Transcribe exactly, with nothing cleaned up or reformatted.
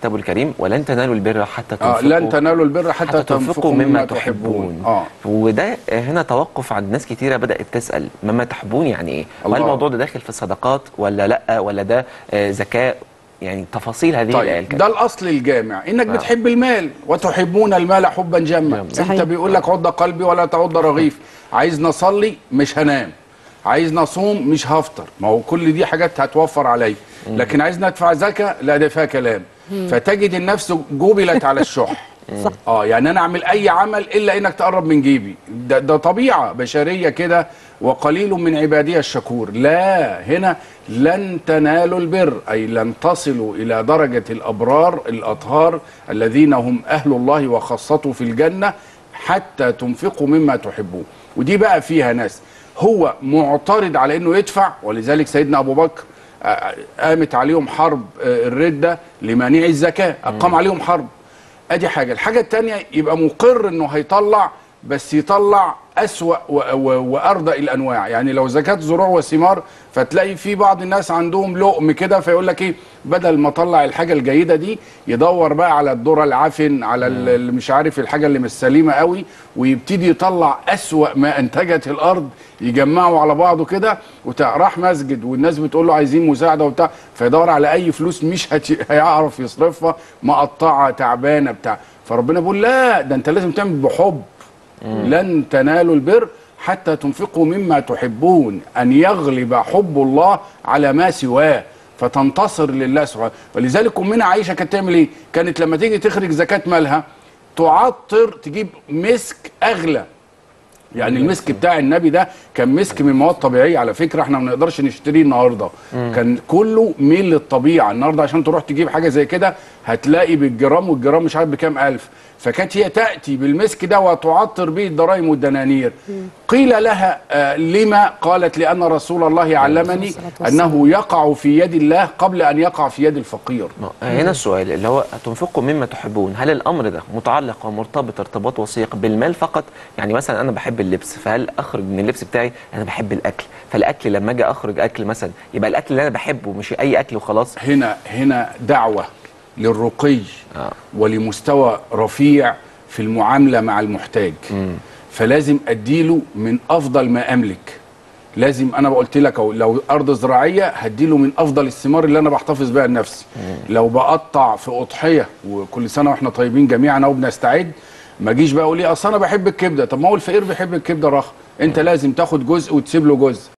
كتابه الكريم ولن تنالوا البر حتى تنفقوا آه لن تنالوا البر حتى, حتى تنفقوا مما, مما تحبون, تحبون. آه. وده هنا توقف عند ناس كتيره بدات تسال مما تحبون يعني ايه؟ وهل الموضوع ده داخل في الصدقات ولا لا، ولا ده آه زكاه؟ يعني تفاصيل هذه طيب الايه الكريمه. ده الاصل الجامع انك آه. بتحب المال وتحبون المال حبا جما. انت بيقول لك عض قلبي ولا تعض رغيف. عايز نصلي مش هنام، عايز نصوم مش هفطر، ما هو كل دي حاجات هتوفر علي. لكن عايز ندفع زكاه لا، ده فيها كلام. فتجد النفس جبلت على الشح. صح. اه يعني انا اعمل اي عمل الا انك تقرب من جيبي، ده, ده طبيعه بشريه كده. وقليل من عبادي الشكور. لا، هنا لن تنالوا البر اي لن تصلوا الى درجه الابرار الاطهار الذين هم اهل الله وخاصته في الجنه حتى تنفقوا مما تحبون. ودي بقى فيها ناس هو معترض على انه يدفع، ولذلك سيدنا ابو بكر قامت عليهم حرب الرده لمانع الزكاه، اقام عليهم حرب. ادي حاجه. الحاجه الثانيه يبقى مقر انه هيطلع، بس يطلع اسوأ وارضى الانواع. يعني لو زكاه زروع وثمار فتلاقي في بعض الناس عندهم لقم كده، فيقول لك ايه، بدل ما اطلع الحاجه الجيده دي يدور بقى على الذره العفن، على اللي مش عارف الحاجه اللي مش سليمه قوي، ويبتدي يطلع اسوأ ما انتجت الارض، يجمعه على بعضه كده. وراح مسجد والناس بتقول له عايزين مساعده وبتاع، فيدور على اي فلوس مش هيعرف يصرفها، مقطعه تعبانه بتاع. فربنا بيقول لا، ده انت لازم تعمل بحب. لن تنالوا البر حتى تنفقوا مما تحبون، أن يغلب حب الله على ما سواه فتنتصر لله سبحانه. ولذلك أمنا عائشة كانت تعمل إيه؟ كانت لما تيجي تخرج زكاة مالها تعطر، تجيب مسك أغلى. يعني المسك بتاع النبي ده كان مسك من مواد طبيعيه، على فكره احنا ما نقدرش نشتريه النهارده. مم. كان كله ميل للطبيعه. النهارده عشان تروح تجيب حاجه زي كده هتلاقي بالجرام، والجرام مش عارف بكام الف. فكانت هي تاتي بالمسك ده وتعطر به الدراهم والدنانير. مم. قيل لها آه لما؟ قالت لان رسول الله علمني انه يقع في يد الله قبل ان يقع في يد الفقير. هنا السؤال اللي هو تنفقوا مما تحبون، هل الامر ده متعلق ومرتبط ارتباط وثيق بالمال فقط؟ يعني مثلا انا بحب اللبس، فهل اخرج من اللبس بتاعي؟ انا بحب الاكل، فالاكل لما اجي اخرج اكل مثلا يبقى الاكل اللي انا بحبه مش اي اكل وخلاص. هنا هنا دعوه للرقي آه. ولمستوى رفيع في المعامله مع المحتاج. مم. فلازم اديله من افضل ما املك. لازم انا قلت لك لو ارض زراعيه هديله من افضل الثمار اللي انا بحتفظ بها لنفسي. لو بقطع في اضحيه، وكل سنه واحنا طيبين جميعا وبنستعد، ما اجيش بقى اقول ايه اصل انا بحب الكبده. طب ما هو الفقير بيحب الكبده رخ، انت لازم تاخد جزء وتسيب له جزء.